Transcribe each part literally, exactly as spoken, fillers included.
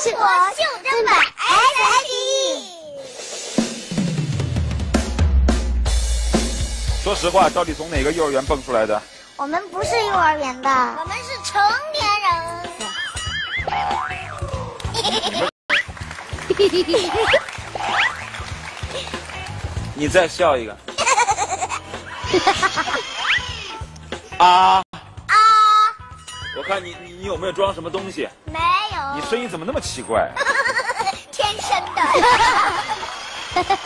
国袖珍版 S H E。 说实话，到底从哪个幼儿园蹦出来的？ 我们不是幼儿园的，我们是成年人。 你再笑一个。啊啊！ 我看你你你有没有装什么东西？ 没有。 你声音怎么那么奇怪？ 天生的。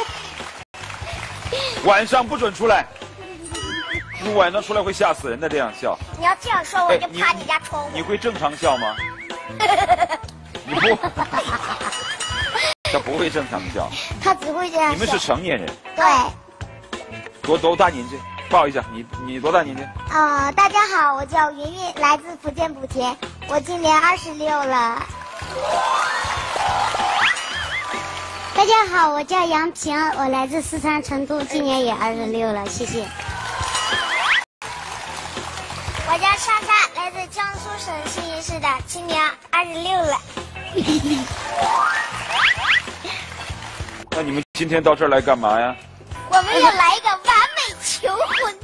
晚上不准出来。你晚上出来会吓死人的，这样笑。 你要这样说，我就爬你家窗户。 你会正常笑吗？你不，他不会正常笑。 他只会这样笑。 你们是成年人。 对。 多多大年纪？报一下，你你多大年纪？ 啊、呃，大家好，我叫云云，来自福建莆田，我今年二十六了。大家好，我叫杨平，我来自四川成都，今年也二十六了，谢谢。我叫莎莎，来自江苏省信义市的，今年二十六了。 那你们今天到这儿来干嘛呀？ 我们要来一个完美求婚。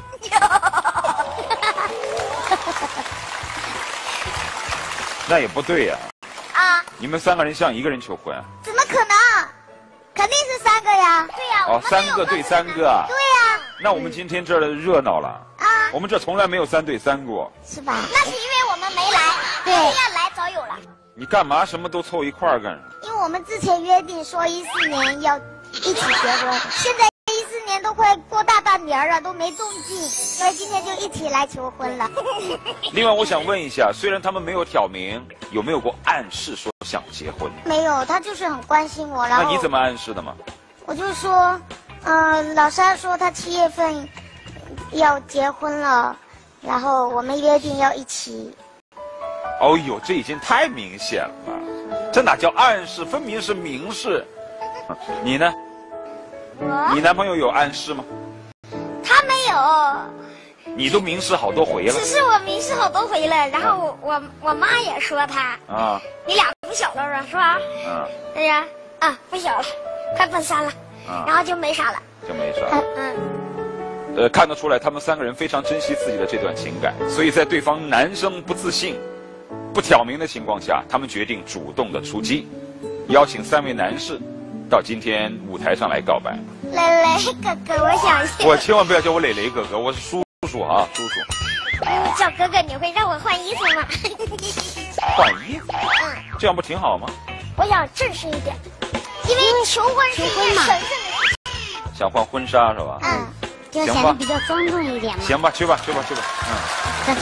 那也不对呀。 啊！ 你们三个人向一个人求婚？ 怎么可能？肯定是三个呀。对呀。 哦，三个对三个啊。 对呀。 那我们今天这儿热闹了。 啊。 我们这从来没有三对三过。 是吧？那是因为我们没来。对。要来早有了。 你干嘛什么都凑一块儿干什么？ 因为我们之前约定说一四年要一起结婚，现在一四年都快过大半年了，都没动静，所以今天就一起来求婚了。 另外，我想问一下，虽然他们没有挑明，有没有过暗示说想结婚？ 没有，他就是很关心我。然后那你怎么暗示的嘛？ 我就说，嗯、呃，老沙说他七月份要结婚了，然后我们约定要一起。 哦呦，这已经太明显了，这哪叫暗示，分明是明示。你呢？ 我？ 你男朋友有暗示吗？ 他没有。 你都明示好多回了。 只是我明示好多回了，然后我我我妈也说他。啊。你俩不小了是吧？啊。哎呀，啊不小了，快奔三了。啊。然后就没啥了。 就没啥。嗯。呃，看得出来，他们三个人非常珍惜自己的这段情感，所以在对方男生不自信、不挑明的情况下，他们决定主动的出击，邀请三位男士到今天舞台上来告白。 蕾蕾哥哥，我想我千万不要叫我蕾蕾哥哥，我是叔叔啊，叔叔。 嗯，叫哥哥你会让我换衣服吗？ 换衣服？嗯，这样不挺好吗？ 我想正式一点，因为求婚是一件神圣的事情。 想换婚纱是吧？ 嗯，就显得比较庄重一点嘛。 行吧，去吧，去吧，去吧。嗯。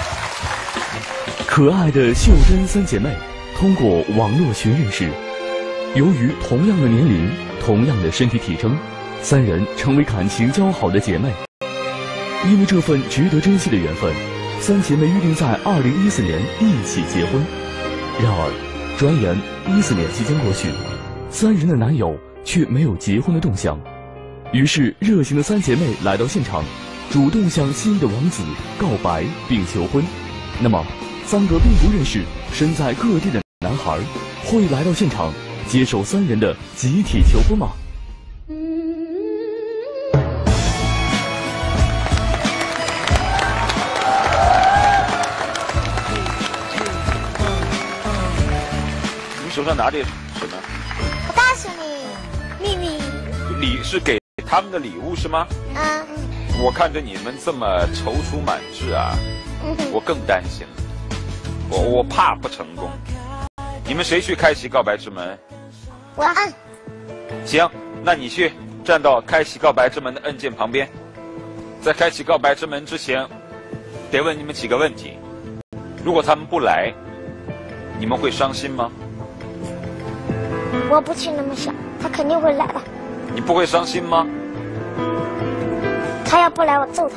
可爱的秀珍三姐妹通过网络群认识，由于同样的年龄、同样的身体体征，三人成为感情交好的姐妹。因为这份值得珍惜的缘分，三姐妹约定在二零一四年一起结婚。然而，转眼一四年即将过去，三人的男友却没有结婚的动向。于是，热情的三姐妹来到现场，主动向心仪的王子告白并求婚。那么，三个并不认识、身在各地的男孩会来到现场接受三人的集体求婚吗？ 你手上拿着什么？ 我告诉你，秘密。 礼是给他们的礼物是吗？嗯。我看着你们这么踌躇满志啊，嗯、我更担心了。我我怕不成功。你们谁去开启告白之门？ 我按。 行，那你去站到开启告白之门的按键旁边。在开启告白之门之前，得问你们几个问题。如果他们不来，你们会伤心吗？ 我不去那么想，他肯定会来的。 你不会伤心吗？ 他要不来，我揍他。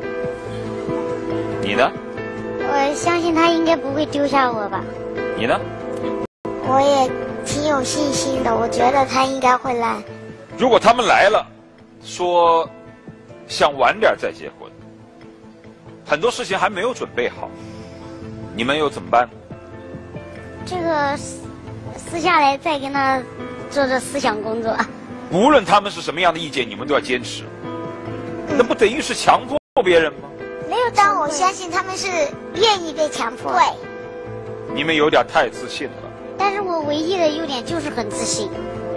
你呢？ 我相信他应该不会丢下我吧。 你呢？ 我也挺有信心的，我觉得他应该会来。 如果他们来了，说想晚点再结婚，很多事情还没有准备好，你们又怎么办？ 这个私下来再跟他做做思想工作。 无论他们是什么样的意见，你们都要坚持。那不等于是强迫别人吗？ 没有，但我相信他们是愿意被强迫。对。 你们有点太自信了。 但是我唯一的优点就是很自信。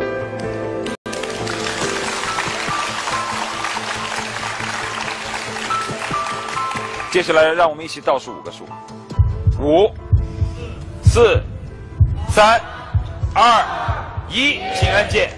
接下来，让我们一起倒数五个数：五、四、三、二、一，请按键。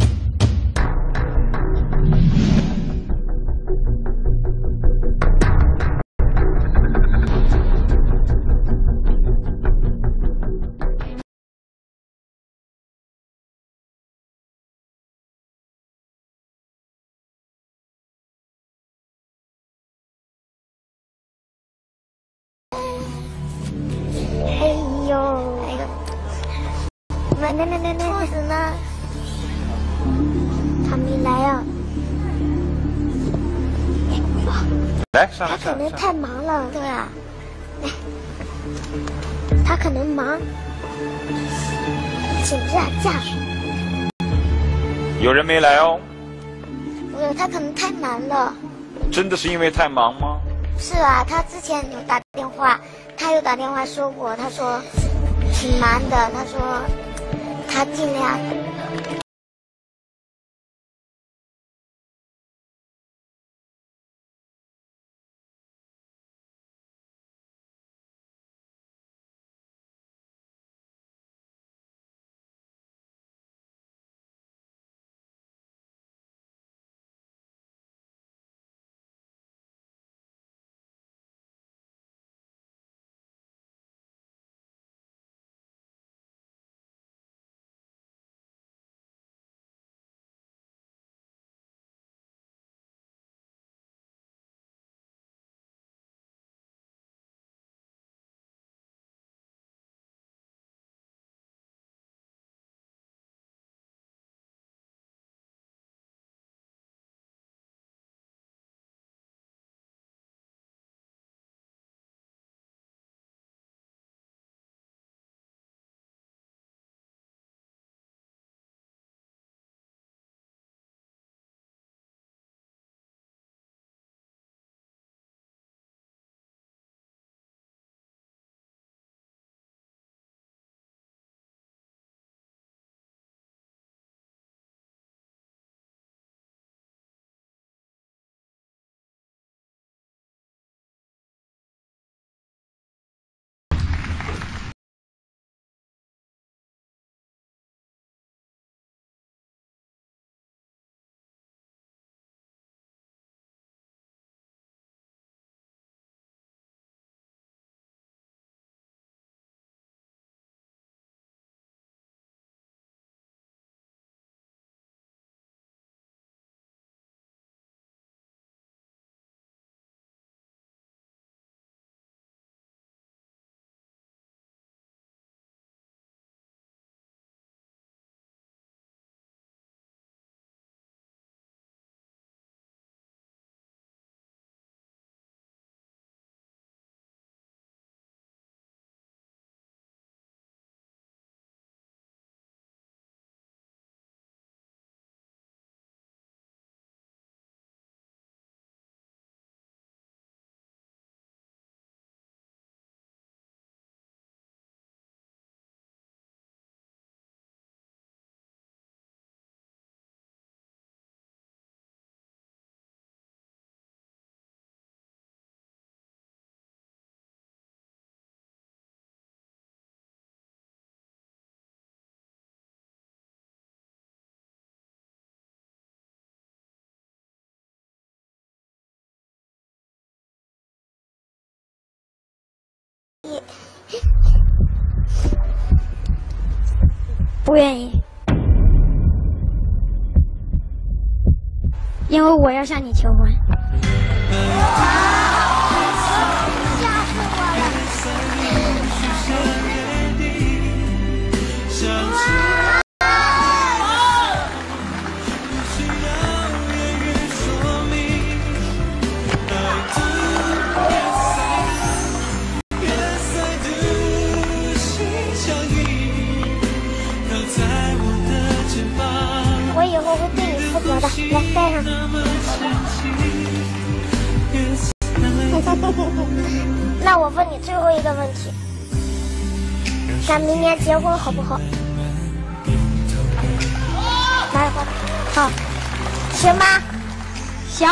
那那那那兔子呢？他没来啊！ 来，上来， 他可能太忙了，对啊。他可能忙，请假假。 有人没来哦。 不是，他可能太忙了。 真的是因为太忙吗？ 是啊，他之前有打电话，他有打电话说过，他说挺忙的，他说。他尽量。 不愿意，因为我要向你求婚。吓死我了！ 好的，来戴上。那我问你最后一个问题，咱明年结婚好不好？来，好，好，行吗？ 行。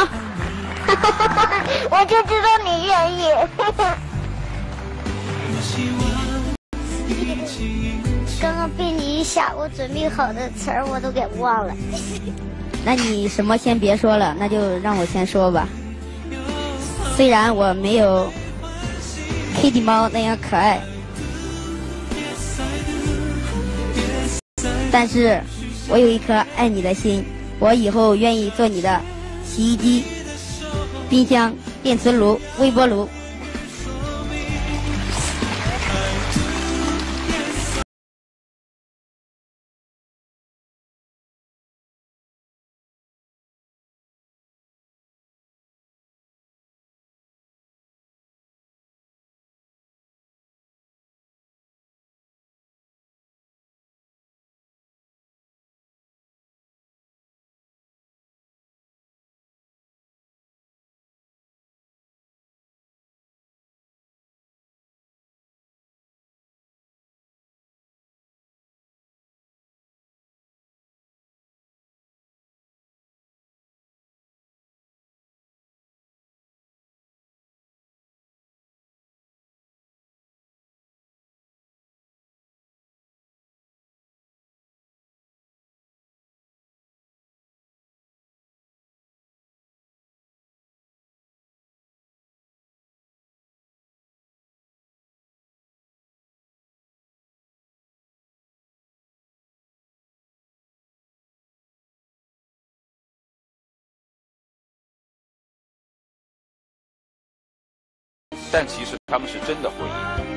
我就知道你愿意。刚刚被你一下，我准备好的词儿我都给忘了。 那你什么先别说了，那就让我先说吧。虽然我没有 Kitty 猫那样可爱，但是我有一颗爱你的心。我以后愿意做你的洗衣机、冰箱、电磁炉、微波炉。 但其实他们是真的婚姻。